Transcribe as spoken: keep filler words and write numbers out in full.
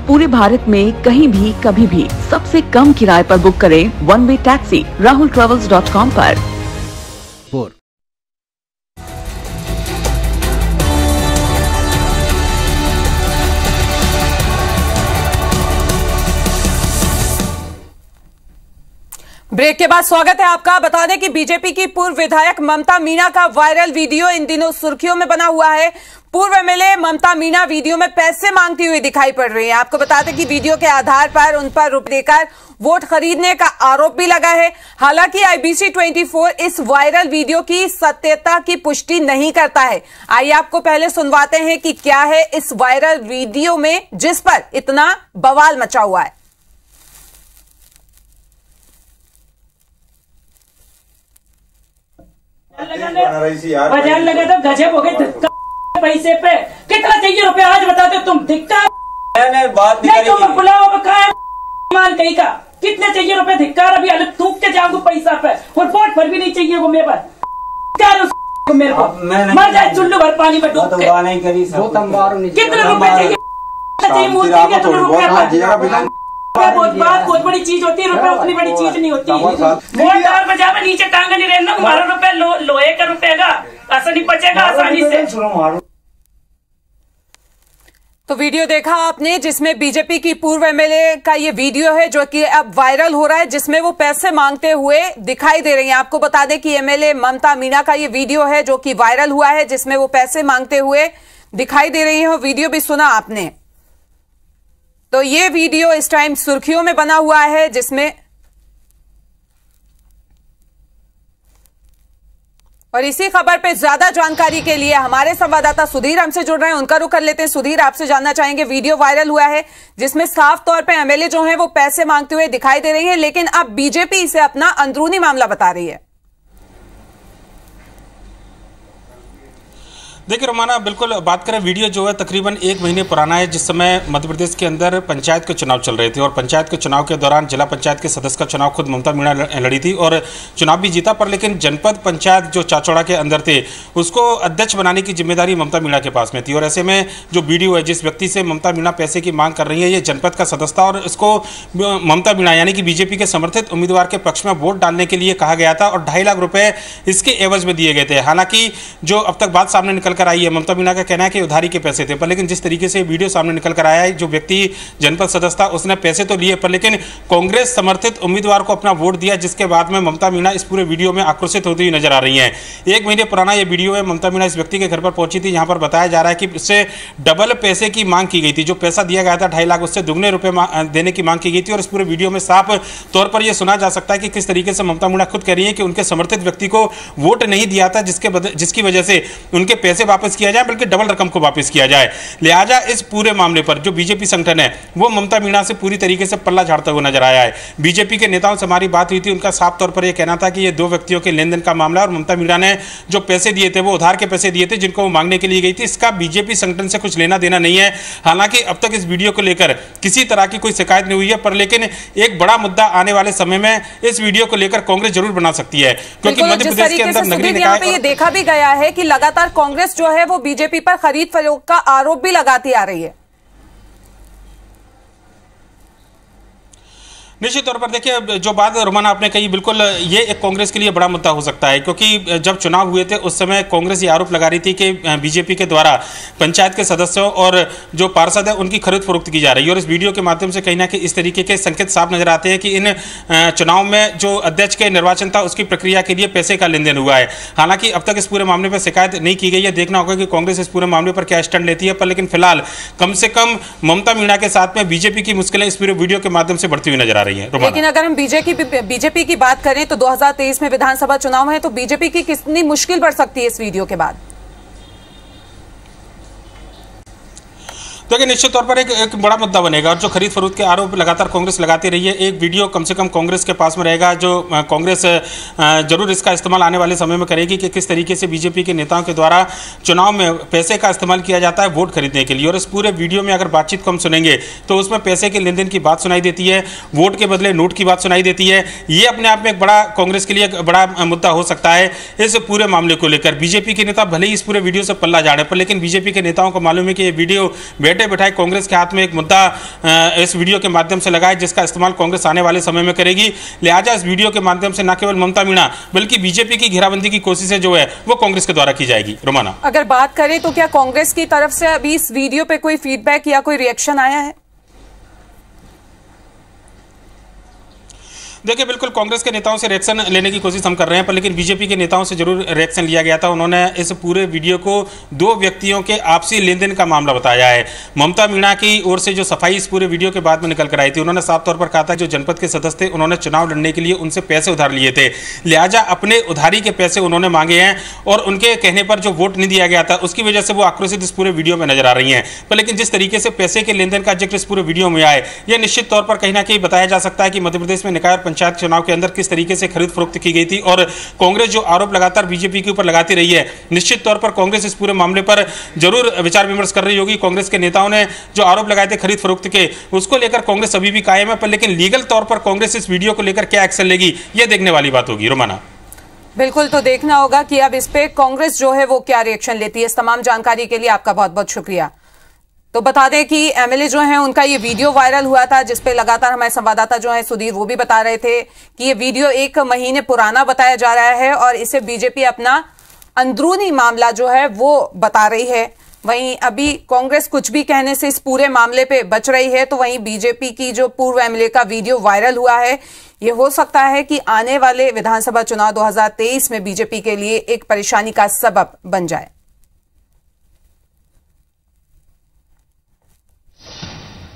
पूरे भारत में कहीं भी कभी भी सबसे कम किराए पर बुक करें one way taxi Rahul travels dot com पर। ब्रेक के बाद स्वागत है आपका। बता दें कि बीजेपी की पूर्व विधायक ममता मीणा का वायरल वीडियो इन दिनों सुर्खियों में बना हुआ है। पूर्व एमएलए ममता मीणा वीडियो में पैसे मांगती हुई दिखाई पड़ रही है। आपको बता दें कि वीडियो के आधार पर उन पर रुपए देकर वोट खरीदने का आरोप भी लगा है। हालांकि आईबीसी चौबीस इस वायरल वीडियो की सत्यता की पुष्टि नहीं करता है। आइए आपको पहले सुनवाते हैं कि क्या है इस वायरल वीडियो में जिस पर इतना बवाल मचा हुआ है। बाजार लगा तो गजब हो गए। धक्का पैसे पे कितना चाहिए रुपए आज बता दो तुम। धिक्का मैंने बात नहीं करी। तुम बुलाओ माल कहीं का कितने चाहिए रुपए। धिक्कार अभी अलग थूक के जाऊंगा पैसा पे और वोट पर भी नहीं चाहिए वो मेरे पास। मेरे को मर जाए चुल्लू भर पानी में डूब के। नहीं करी कितने रुपए चाहिए चाहिए बहुत बात बहुत बड़ी चीज होती है। रुपए उतनी बड़ी चीज नहीं होती। वोट डाल बजा में नीचे टांग नहीं रहना। हमारा रुपए लो, लोहे का रुपएगा ऐसा नहीं बचेगा आसानी से। तो वीडियो देखा आपने जिसमें बीजेपी की पूर्व एमएलए का ये वीडियो है जो कि अब वायरल हो रहा है, जिसमें वो पैसे मांगते हुए दिखाई दे रही हैं। आपको बता दें कि एमएलए ममता मीणा का ये वीडियो है जो कि वायरल हुआ है, जिसमें वो पैसे मांगते हुए दिखाई दे रही है। वीडियो भी सुना आपने। तो ये वीडियो इस टाइम सुर्खियों में बना हुआ है, जिसमें और इसी खबर पे ज्यादा जानकारी के लिए हमारे संवाददाता सुधीर हमसे जुड़ रहे हैं। उनका रुख कर लेते हैं। सुधीर, आपसे जानना चाहेंगे, वीडियो वायरल हुआ है जिसमें साफ तौर पे एमएलए जो हैं वो पैसे मांगते हुए दिखाई दे रही हैं, लेकिन अब बीजेपी इसे अपना अंदरूनी मामला बता रही है। देखिए रोमाना, बिल्कुल बात करें, वीडियो जो है तकरीबन एक महीने पुराना है, जिस समय मध्य प्रदेश के अंदर पंचायत के चुनाव चल रहे थे और पंचायत के चुनाव के दौरान जिला पंचायत के सदस्य का चुनाव खुद ममता मीणा लड़ी थी और चुनाव भी जीता। पर लेकिन जनपद पंचायत जो चाचौड़ा के अंदर थे उसको अध्यक्ष बनाने की जिम्मेदारी ममता मीणा के पास में थी। और ऐसे में जो वीडियो है जिस व्यक्ति से ममता मीणा पैसे की मांग कर रही है, ये जनपद का सदस्य था और इसको ममता मीणा यानी कि बीजेपी के समर्थित उम्मीदवार के पक्ष में वोट डालने के लिए कहा गया था और ढाई लाख रुपए इसके एवज में दिए गए थे। हालांकि जो अब तक बात सामने निकल कर आई है, ममता मीणा का कहना है कि उधारी के पैसे थे, पर लेकिन जिस तरीके से वीडियो सामने निकल कर आया है, जो व्यक्ति जनपद सदस्य था उसने पैसे तो लिए पर लेकिन कांग्रेस समर्थित उम्मीदवार को अपना वोट दिया, जिसके बाद में ममता मीणा इस पूरे वीडियो में आक्रोशित होती हुई नजर आ रही हैं। एक महीने पुराना यह वीडियो है। ममता मीणा इस व्यक्ति के घर पर पहुंची थी, यहां पर बताया जा रहा है कि उससे डबल पैसे की मांग की गई थी। जो पैसा दिया गया था ढाई लाख, उससे दुगने रुपए देने की मांग की गई थी और इस पूरे वीडियो में साफ तौर पर यह सुना जा सकता है कि किस तरीके से ममता मीणा खुद कह रही है कि उनके समर्थित व्यक्ति को वोट नहीं दिया था, जिसके जिसकी वजह से उनके पैसे वापस किया जाए, बल्कि डबल रकम को वापस किया जाए। लिहाजा इस पूरे मामले पर जो बीजेपी संगठन है वो ममता मीणा से पूरी तरीके से पल्ला झाड़ता हुआ नजर आया है। बीजेपी के नेताओं से हमारी बात हुई थी, उनका साफ तौर पर यह कहना था कि यह दो व्यक्तियों के लेन देन का मामला है और ममता मीणा ने जो पैसे दिए थे वो उधार के पैसे दिए थे जिनको वो मांगने के लिए गई थी। इसका बीजेपी संगठन से कुछ लेना देना नहीं है। हालांकि अब तक इस वीडियो को लेकर किसी तरह की कोई शिकायत नहीं हुई है, पर लेकिन एक बड़ा मुद्दा आने वाले समय में इस वीडियो को लेकर कांग्रेस जरूर बना सकती है, क्योंकि मध्य प्रदेश के अंदर नगरीय निकाय ये देखा भी गया है कि लगातार कांग्रेस जो है वो बीजेपी पर खरीद फरोख्त का आरोप भी लगाती आ रही है। निश्चित तौर पर देखिए, जो बात रोमाना आपने कही, बिल्कुल ये एक कांग्रेस के लिए बड़ा मुद्दा हो सकता है, क्योंकि जब चुनाव हुए थे उस समय कांग्रेस ये आरोप लगा रही थी कि बीजेपी के द्वारा पंचायत के सदस्यों और जो पार्षद है उनकी खरीद फरोख्त की जा रही है। और इस वीडियो के माध्यम से कहीं ना कहीं इस तरीके के संकेत साफ नजर आते हैं कि इन चुनाव में जो अध्यक्ष के निर्वाचन था उसकी प्रक्रिया के लिए पैसे का लेन देन हुआ है। हालांकि अब तक इस पूरे मामले पर शिकायत नहीं की गई है। देखना होगा कि कांग्रेस इस पूरे मामले पर क्या स्टैंड लेती है, पर लेकिन फिलहाल कम से कम ममता मीणा के साथ में बीजेपी की मुश्किलें इस पूरे वीडियो के माध्यम से बढ़ती हुई नजर आ रही है। लेकिन अगर हम बीजेपी बीजेपी की बात करें तो दो हज़ार तेईस में विधानसभा चुनाव है, तो बीजेपी की कितनी मुश्किल बढ़ सकती है इस वीडियो के बाद? तो निश्चित तौर पर एक, एक बड़ा मुद्दा बनेगा और जो खरीद फरोख्त के आरोप लगातार कांग्रेस लगाती रही है, एक वीडियो कम से कम कांग्रेस के पास में रहेगा, जो कांग्रेस जरूर इसका इस्तेमाल आने वाले समय में करेगी कि किस तरीके से बीजेपी के नेताओं के द्वारा चुनाव में पैसे का इस्तेमाल किया जाता है वोट खरीदने के लिए। और इस पूरे वीडियो में अगर बातचीत को हम सुनेंगे तो उसमें पैसे के लेन देन की बात सुनाई देती है, वोट के बदले नोट की बात सुनाई देती है। ये अपने आप में एक बड़ा कांग्रेस के लिए एक बड़ा मुद्दा हो सकता है इस पूरे मामले को लेकर। बीजेपी के नेता भले ही इस पूरे वीडियो से पल्ला झाड़े, पर लेकिन बीजेपी के नेताओं को मालूम है कि ये वीडियो बैठ बैठे बैठाए कांग्रेस के हाथ में एक मुद्दा इस वीडियो के माध्यम से लगा है, जिसका इस्तेमाल कांग्रेस आने वाले समय में करेगी। लिहाजा इस वीडियो के माध्यम से न केवल ममता मीणा बल्कि बीजेपी की घेराबंदी की कोशिशें जो है वो कांग्रेस के द्वारा की जाएगी। रोमाना, अगर बात करें तो क्या कांग्रेस की तरफ से अभी इस वीडियो पे कोई फीडबैक या कोई रिएक्शन आया है? देखिए, बिल्कुल कांग्रेस के नेताओं से रिएक्शन लेने की कोशिश हम कर रहे हैं, पर लेकिन बीजेपी के नेताओं से जरूर रिएक्शन लिया गया था। उन्होंने इस पूरे वीडियो को दो व्यक्तियों के आपसी लेन देन का मामला बताया है। ममता मीणा की ओर से जो सफाई इस पूरे वीडियो के बाद में निकल कर आई थी, उन्होंने साफ तौर पर कहा था जो जनपद के सदस्य थे उन्होंने चुनाव लड़ने के लिए उनसे पैसे उधार लिए थे, लिहाजा अपने उधारी के पैसे उन्होंने मांगे हैं और उनके कहने पर जो वोट नहीं दिया गया था उसकी वजह से वो आक्रोशित इस पूरे वीडियो में नजर आ रही हैं। पर लेकिन जिस तरीके से पैसे के लेन देन का जिक्र इस पूरे वीडियो में आए, यह निश्चित तौर पर कहीं ना कहीं बताया जा सकता है कि मध्य प्रदेश में निकाय और पंचायत चुनाव के अंदर किस तरीके से खरीद फरोख्त की गई थी। और कांग्रेस जो आरोप लगातार बीजेपी के ऊपर लगाती रही है, निश्चित तौर पर कांग्रेस इस पूरे मामले पर जरूर विचार विमर्श कर रही होगी। कांग्रेस के नेताओं ने जो आरोप लगाए थे खरीद फरोख्त के, उसको लेकर कांग्रेस अभी भी कायम है, पर लेकिन लीगल तौर पर कांग्रेस इस वीडियो को लेकर क्या एक्शन लेगी, यह देखने वाली बात होगी। रोमाना, बिल्कुल, तो देखना होगा कि अब इस पे कांग्रेस जो है वो क्या रिएक्शन लेती है। इस तमाम जानकारी के लिए आपका बहुत बहुत शुक्रिया। तो बता दें कि एमएलए जो हैं उनका ये वीडियो वायरल हुआ था, जिसपे लगातार हमारे संवाददाता जो है सुधीर वो भी बता रहे थे कि ये वीडियो एक महीने पुराना बताया जा रहा है और इसे बीजेपी अपना अंदरूनी मामला जो है वो बता रही है। वहीं अभी कांग्रेस कुछ भी कहने से इस पूरे मामले पे बच रही है, तो वहीं बीजेपी की जो पूर्व एमएलए का वीडियो वायरल हुआ है, ये हो सकता है कि आने वाले विधानसभा चुनाव दो हज़ार तेईस में बीजेपी के लिए एक परेशानी का सबब बन जाए।